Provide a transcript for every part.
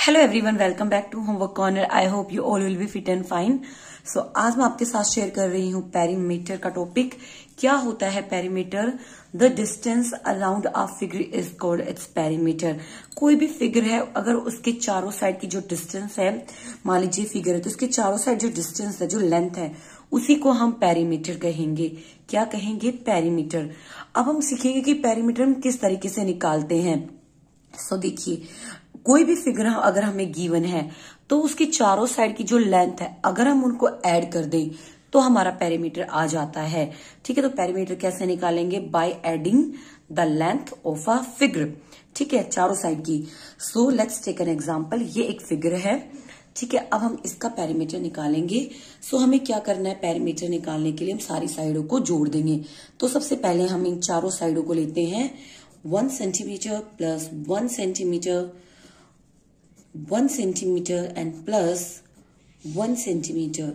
Hello everyone, welcome back to homework corner. I hope you all will be fit and fine. So आज मैं आपके साथ share कर रही हूँ पेरीमीटर का टॉपिक। क्या होता है perimeter? The distance around a figure is called its perimeter. कोई भी फिगर है, अगर उसके चारों साइड की जो डिस्टेंस है, मान लीजिए फिगर है तो उसके चारों साइड जो डिस्टेंस है, जो लेंथ है, उसी को हम पेरीमीटर कहेंगे। क्या कहेंगे? पेरीमीटर। अब हम सीखेंगे कि पेरीमीटर हम किस तरीके से निकालते हैं। सो देखिए, कोई भी फिगर अगर हमें गिवन है तो उसकी चारों साइड की जो लेंथ है, अगर हम उनको ऐड कर दें तो हमारा पेरीमीटर आ जाता है। ठीक है, तो पेरीमीटर कैसे निकालेंगे? By adding the length of a figure. ठीक है, चारों साइड की। So let's take an example. ये एक फिगर है, ठीक है। अब हम इसका पेरीमीटर निकालेंगे। सो हमें क्या करना है? पेरीमीटर निकालने के लिए हम सारी साइडों को जोड़ देंगे। तो सबसे पहले हम इन चारों साइडों को लेते हैं। 1 centimetre plus 1 centimetre, 1 centimetre and plus 1 centimetre.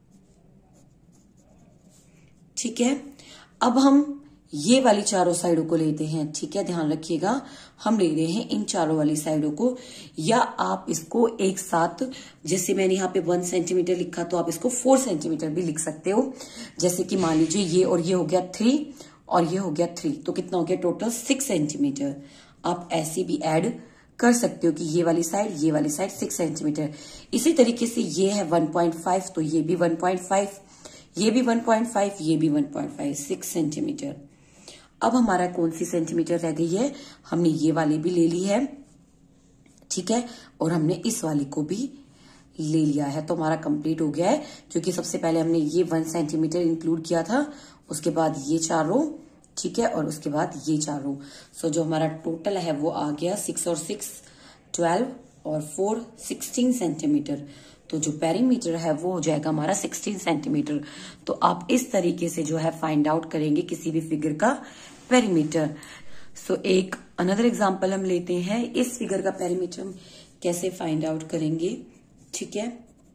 ठीक है, अब हम ये वाली चारों साइडों को लेते हैं। ठीक है, ध्यान रखिएगा, हम ले रहे हैं इन चारों वाली साइडों को। या आप इसको एक साथ, जैसे मैंने यहाँ पे 1 सेंटीमीटर लिखा तो आप इसको 4 सेंटीमीटर भी लिख सकते हो। जैसे कि मान लीजिए ये और ये हो गया 3 और ये हो गया 3, तो कितना हो गया टोटल? 6 सेंटीमीटर। आप ऐसे भी ऐड कर सकते हो कि ये वाली साइड 6 सेंटीमीटर। इसी तरीके से ये है 1.5, तो ये भी 1.5, ये भी 1.5, ये भी 1.5, 6 सेंटीमीटर। अब हमारा कौन सी सेंटीमीटर रह गई है? हमने ये वाली भी ले ली है, ठीक है, और हमने इस वाली को भी ले लिया है। तो हमारा कंप्लीट हो गया है, क्योंकि सबसे पहले हमने ये 1 सेंटीमीटर इंक्लूड किया था, उसके बाद ये चारों, ठीक है, और उसके बाद ये चारों। सो जो हमारा टोटल है वो आ गया 6 और 6 12 और 4 16 सेंटीमीटर। तो जो पेरीमीटर है वो हो जाएगा हमारा 16 सेंटीमीटर। तो आप इस तरीके से जो है फाइंड आउट करेंगे किसी भी फिगर का पेरीमीटर। सो एक अनदर एग्जांपल हम लेते हैं। इस फिगर का पेरीमीटर हम कैसे फाइंड आउट करेंगे? ठीक है,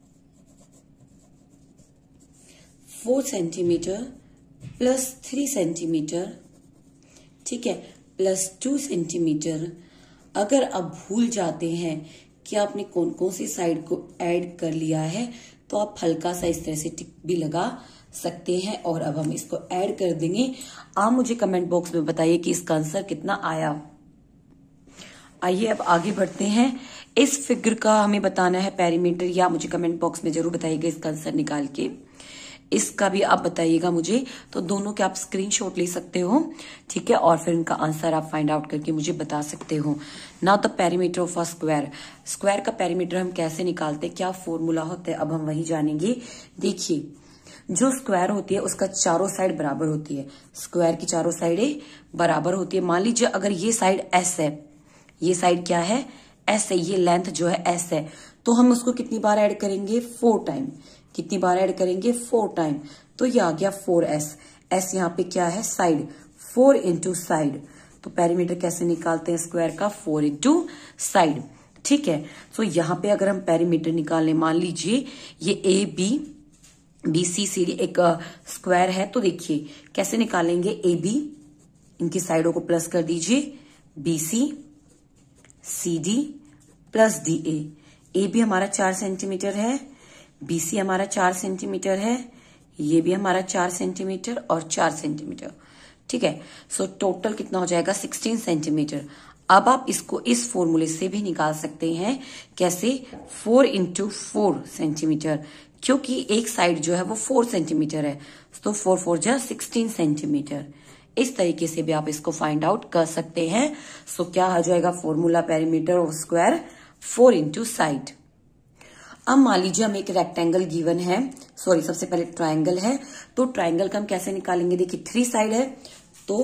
4 सेंटीमीटर प्लस 3 सेंटीमीटर, ठीक है, प्लस 2 सेंटीमीटर। अगर आप भूल जाते हैं कि आपने कौन कौन सी साइड को ऐड कर लिया है, तो आप हल्का सा इस तरह से टिक भी लगा सकते हैं। और अब हम इसको ऐड कर देंगे। आप मुझे कमेंट बॉक्स में बताइए कि इसका आंसर कितना आया। आइए अब आगे बढ़ते हैं। इस फिगर का हमें बताना है पेरीमीटर, या मुझे कमेंट बॉक्स में जरूर बताइएगा इसका आंसर निकाल के। इसका भी आप बताइएगा मुझे, तो दोनों के आप स्क्रीनशॉट ले सकते हो, ठीक है, और फिर इनका आंसर आप फाइंड आउट करके मुझे बता सकते हो। Now the perimeter of a square. Square का पेरीमीटर हम कैसे निकालते हैं, क्या फॉर्मूला होता है, अब हम वही जानेंगे। देखिए, जो स्क्वायर होती है उसका चारों साइड बराबर होती है। स्क्वायर की चारों साइडें बराबर होती है। मान लीजिए अगर ये साइड एस है, ये साइड क्या है? एस है, ये लेंथ जो है एस है, तो हम उसको कितनी बार ऐड करेंगे? 4 टाइम। कितनी बार ऐड करेंगे? 4 टाइम। तो ये आ गया 4s। एस यहाँ पे क्या है? साइड। 4 into side. तो पेरीमीटर कैसे निकालते हैं स्क्वायर का? 4 इंटू साइड। ठीक है, तो यहाँ पे अगर हम पेरीमीटर निकालने, मान लीजिए ये A B C C D एक स्क्वायर है, तो देखिए कैसे निकालेंगे। ए बी, इनकी साइडों को प्लस कर दीजिए, B C D plus D A भी हमारा 4 सेंटीमीटर है, बीसी हमारा 4 सेंटीमीटर है, ये भी हमारा 4 सेंटीमीटर और 4 सेंटीमीटर। ठीक है, सो टोटल कितना हो जाएगा? 16 सेंटीमीटर। अब आप इसको इस फॉर्मूले से भी निकाल सकते हैं। कैसे? 4 इंटू 4 सेंटीमीटर, क्योंकि एक साइड जो है वो 4 सेंटीमीटर है, तो 4 4 जा 16 सेंटीमीटर। इस तरीके से भी आप इसको फाइंड आउट कर सकते हैं। सो क्या आ जाएगा formula perimeter of square? 4 into side. अब मान लीजिए हम एक रेक्टेंगल गिवन है, सॉरी सबसे पहले ट्रायंगल है, तो ट्रायंगल का हम कैसे निकालेंगे? देखिए 3 साइड है, तो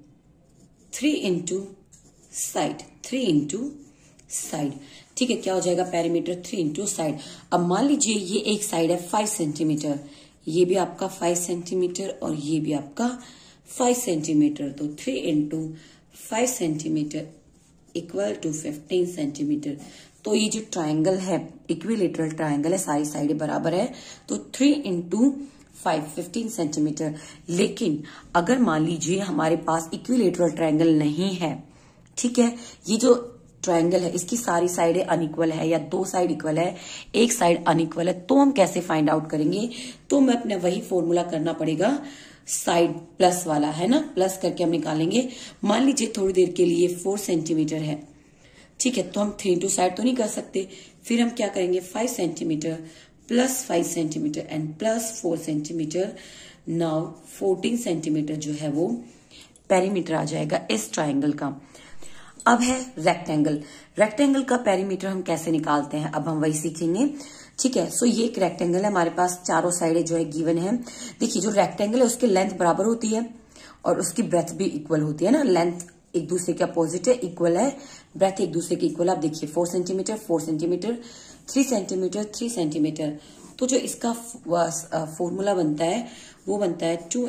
3 इंटू साइड, 3 इंटू साइड। ठीक है, क्या हो जाएगा पेरीमीटर? 3 into side. अब मान लीजिए ये एक साइड है 5 सेंटीमीटर, ये भी आपका 5 सेंटीमीटर और ये भी आपका 5 सेंटीमीटर, तो 3 into 5 centimetre equal to 15 centimetre. तो ये जो ट्रायंगल है, इक्विलेटरल ट्रायंगल है, सारी साइडें बराबर है, तो 3 इंटू 5 15 सेंटीमीटर। लेकिन अगर मान लीजिए हमारे पास इक्विलेटरल ट्रायंगल नहीं है, ठीक है, ये जो ट्रायंगल है, इसकी सारी साइडें अनइक्वल है या दो साइड इक्वल है, एक साइड अनइक्वल है, तो हम कैसे फाइंड आउट करेंगे? तो हमें अपने वही फॉर्मूला करना पड़ेगा, साइड प्लस वाला है ना, प्लस करके हम निकालेंगे। मान लीजिए थोड़ी देर के लिए 4 सेंटीमीटर है, ठीक है, तो हम 3 इंटू साइड तो नहीं कर सकते, फिर हम क्या करेंगे 5 centimetre plus 5 centimetre and plus 4 centimetre. Now 14 centimetre जो है वो पेरीमीटर आ जाएगा इस ट्राइंगल का। अब है रेक्टेंगल। रेक्टेंगल का पेरीमीटर हम कैसे निकालते हैं, अब हम वही सीखेंगे, ठीक है। सो ये एक रेक्टेंगल है, हमारे पास चारों साइडें जो है गिवन है। देखिए जो रेक्टेंगल है उसकी लेंथ बराबर होती है और उसकी ब्रेथ भी इक्वल होती है ना, लेंथ एक दूसरे के अपोजिट है, इक्वल है, ब्रेथ एक दूसरे के इक्वल। आप देखिए 4 सेंटीमीटर 4 सेंटीमीटर 3 सेंटीमीटर 3 सेंटीमीटर। तो जो इसका फॉर्मूला बनता है वो बनता है 2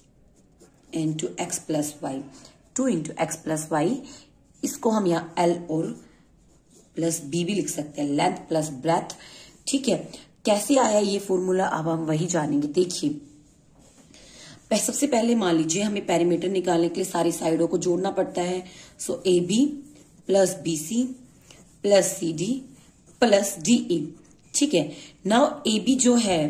into x plus y, 2 into x plus y. इसको हम यहाँ एल और प्लस बी भी लिख सकते हैं, लेंथ प्लस ब्रेथ, ठीक है। कैसे आया ये फॉर्मूला अब हम वही जानेंगे। देखिए सबसे पहले मान लीजिए हमें पेरीमीटर निकालने के लिए सारी साइडों को जोड़ना पड़ता है। So A B plus B C plus C D plus D E, ठीक है। नाउ ए बी जो है,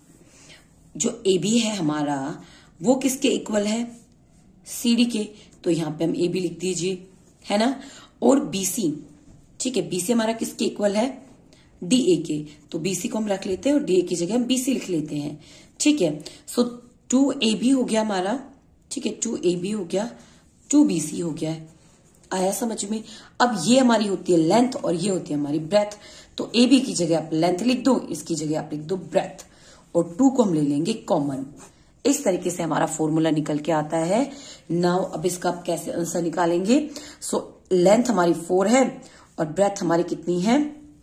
जो ए बी है हमारा वो किसके इक्वल है, सी डी के, तो यहां पे हम ए बी लिख दीजिए, है ना। और बी सी, ठीक है, बी सी हमारा किसके इक्वल है, डी ए के, तो बी सी को हम रख लेते हैं और डी ए की जगह हम बी सी लिख लेते हैं, ठीक है। सो 2AB हो गया हमारा, ठीक है, 2AB हो गया, 2BC हो गया है। आया समझ में। अब ये हमारी होती है लेंथ और ये होती है हमारी ब्रेथ, तो AB की जगह आप लेंथ लिख दो, इसकी जगह आप लिख दो ब्रेथ, और 2 को हम ले लेंगे कॉमन। इस तरीके से हमारा फॉर्मूला निकल के आता है। नाउ अब इसका आप कैसे आंसर निकालेंगे। सो लेंथ हमारी 4 है और ब्रेथ हमारी कितनी है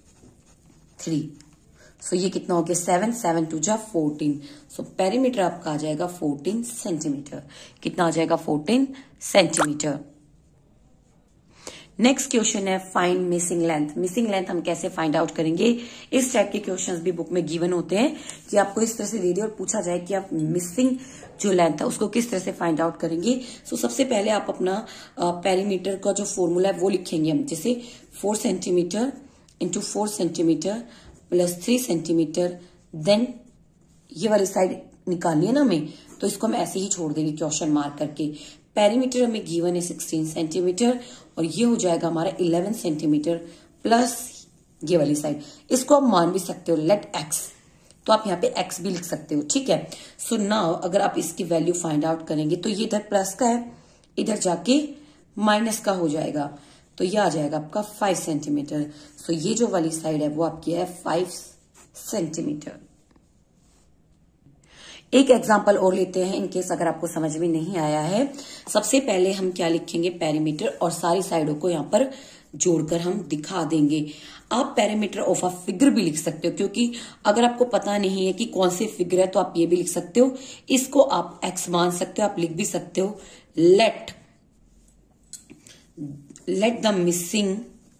3। सो ये कितना हो गया 7, 7 2 जा 14। सो पेरीमीटर आपका आ जाएगा 14 सेंटीमीटर। कितना आ जाएगा 14 सेंटीमीटर। नेक्स्ट क्वेश्चन है find missing length. Missing length हम कैसे फाइंड आउट करेंगे। इस टाइप के क्वेश्चंस भी बुक में गिवन होते हैं कि आपको इस तरह से दे दिया और पूछा जाए कि आप मिसिंग जो लेंथ है उसको किस तरह से फाइंड आउट करेंगे। सो सबसे पहले आप अपना पेरीमीटर का जो फॉर्मूला है वो लिखेंगे हम, जैसे 4 centimetre into 4 centimetre plus 3 centimetre, then ये वाली साइड निकालनी है ना हमें, तो इसको हम ऐसे ही छोड़ देंगे क्वेश्चन मार्क करके। पेरीमीटर हमें गिवन है 16 सेंटीमीटर और ये हो जाएगा हमारा 11 सेंटीमीटर प्लस ये वाली साइड, इसको आप मान भी सकते हो लेट एक्स, तो आप यहाँ पे एक्स भी लिख सकते हो, ठीक है। सो नाउ अगर आप इसकी वैल्यू फाइंड आउट करेंगे तो ये इधर प्लस का है, इधर जाके माइनस का हो जाएगा, तो ये आ जाएगा आपका 5 सेंटीमीटर। सो ये जो वाली साइड है वो आपकी है 5 सेंटीमीटर। एक एग्जांपल और लेते हैं इनकेस अगर आपको समझ में नहीं आया है। सबसे पहले हम क्या लिखेंगे पेरीमीटर और सारी साइडों को यहाँ पर जोड़कर हम दिखा देंगे। आप पेरीमीटर ऑफ अ फिगर भी लिख सकते हो, क्योंकि अगर आपको पता नहीं है कि कौन से फिगर है तो आप ये भी लिख सकते हो। इसको आप एक्स मान सकते हो, आप लिख भी सकते हो let the missing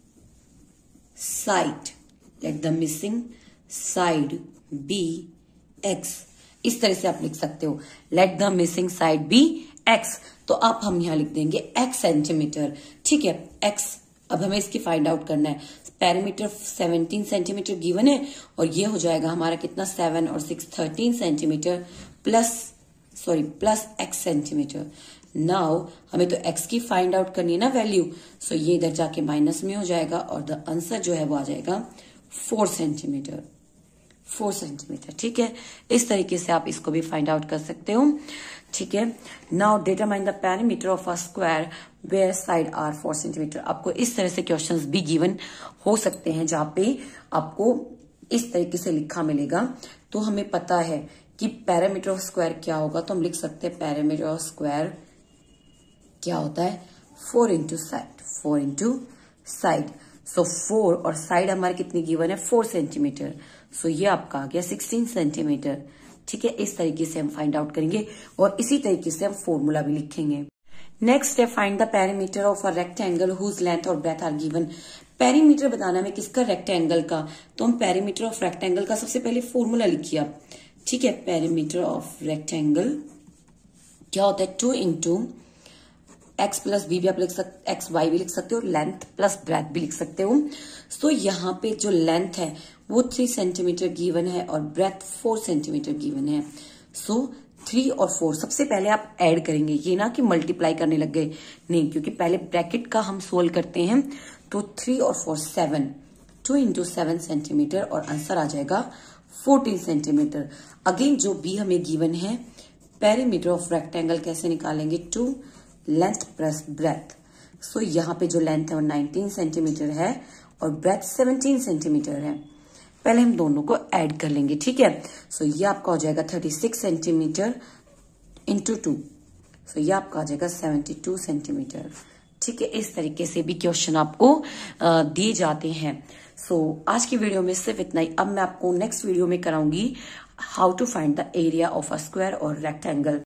side be x, इस तरह से आप लिख सकते हो let the missing side be x। तो आप हम यहां लिख देंगे x सेंटीमीटर, ठीक है, x। अब हमें इसकी फाइंड आउट करना है। पेरीमीटर 17 सेंटीमीटर गिवन है और ये हो जाएगा हमारा कितना 7 और 6 13 centimetre plus x centimetre. Now हमें तो x की फाइंड आउट करनी है ना वैल्यू, सो ये इधर जाके माइनस में हो जाएगा और द आंसर जो है वो आ जाएगा 4 सेंटीमीटर, ठीक है। इस तरीके से आप इसको भी फाइंड आउट कर सकते हो, ठीक है। Now determine the perimeter of a square where side are 4 centimetre. आपको इस तरह से क्वेश्चंस भी गिवन हो सकते हैं जहां पे आपको इस तरीके से लिखा मिलेगा। तो हमें पता है कि पेरीमीटर ऑफ स्क्वायर क्या होगा, तो हम लिख सकते हैं पेरीमीटर ऑफ स्क्वायर क्या होता है 4 इंटू साइड। सो 4 और साइड हमारे कितनी गिवन है 4 सेंटीमीटर, सो ये आपका आ गया 16 सेंटीमीटर, ठीक है। इस तरीके से हम फाइंड आउट करेंगे और इसी तरीके से हम फॉर्मूला भी लिखेंगे। नेक्स्ट है find the perimeter of a rectangle whose length और ब्रेथ आर गिवन। पेरीमीटर बताना है किसका, रेक्टेंगल का। तो हम पेरीमीटर ऑफ रेक्टेंगल का सबसे पहले फॉर्मूला लिखिए आप, ठीक है। पेरीमीटर ऑफ रेक्टेंगल क्या होता है 2 इंटू एक्स प्लस बी भी आप लिख सकते, एक्स वाई भी लिख सकते हो, लेंथ प्लस ब्रेथ भी लिख सकते हो। सो यहाँ पे जो लेंथ है वो 3 सेंटीमीटर गिवन है और ब्रेथ 4 सेंटीमीटर गिवन है। सो 3 और 4 सबसे पहले आप ऐड करेंगे, ये ना कि मल्टीप्लाई करने लग गए, नहीं, क्योंकि पहले ब्रैकेट का हम सोल्व करते हैं। तो 3 और 4 7, 2 इंटू 7 सेंटीमीटर और आंसर आ जाएगा 14 सेंटीमीटर। अगेन जो बी हमें गिवन है, पेरीमीटर ऑफ रेक्टेंगल कैसे निकालेंगे, 2 लेंथ प्लस ब्रेथ। सो यहाँ पे जो लेंथ है वो 19 सेंटीमीटर है और ब्रेथ 17 सेंटीमीटर है। पहले हम दोनों को ऐड कर लेंगे, ठीक है। सो ये आपका हो जाएगा 36 सेंटीमीटर इंटू 2, सो ये आपका हो जाएगा 72 सेंटीमीटर, ठीक है। इस तरीके से भी क्वेश्चन आपको दिए जाते हैं। सो आज की वीडियो में सिर्फ इतना ही। अब मैं आपको नेक्स्ट वीडियो में कराऊंगी how to find the area of a square और रेक्टेंगल।